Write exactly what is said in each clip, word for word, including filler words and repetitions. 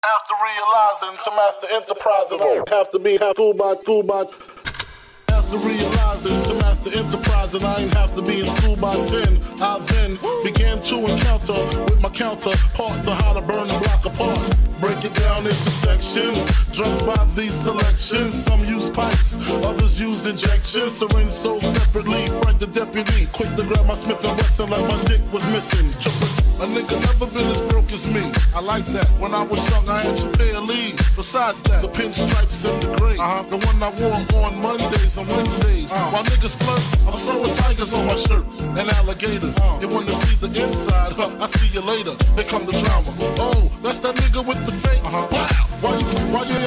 After realizing to master enterprise, I don't have to be school by school by. After realizing to master enterprise, and I ain't have to be in school by ten, I then began to encounter with my counterpart to how to burn the block apart. Break it down into sections, drugs by these selections. Some use pipes, others use injections. Syringe sold separately, Frank the deputy, quick to grab my Smith and Wesson like my dick was missing. A nigga never been as broke as me. I like that. When I was young, I had two pair of leaves. Besides that, the pinstripes and the gray, uh-huh. The one I wore on Mondays and Wednesdays. Uh-huh. While niggas flirt, I'm sewing tigers on my shirt and alligators. Uh-huh. You want to see the inside? Huh? I see you later. Here come the drama. Oh, that's that nigga with the fake. Uh-huh. Wow. Why you? Why you?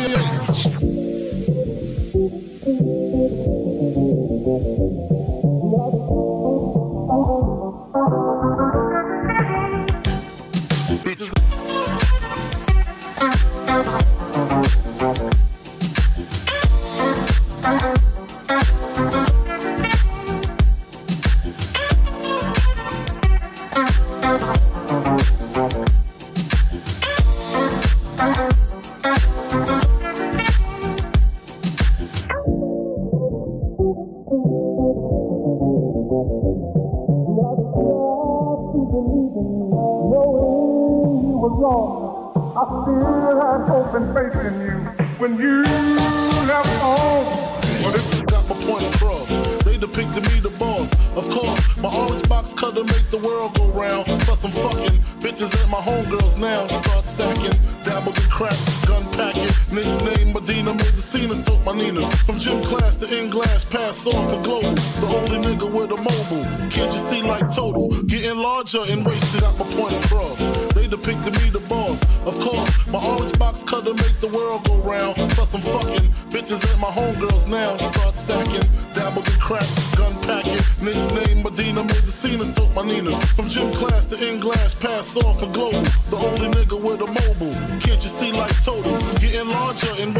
And wasted out my point across. They depicted me the boss. Of course, my orange box cutter make the world go round. Plus I'm fucking bitches and my homegirls now. Start stacking, dabbled in crack, gun packing. Nickname Medina, made the scenes, took my Nina. From gym class to in-glass, pass off for global. The only nigga with a mobile. Can't you see like total? Getting larger and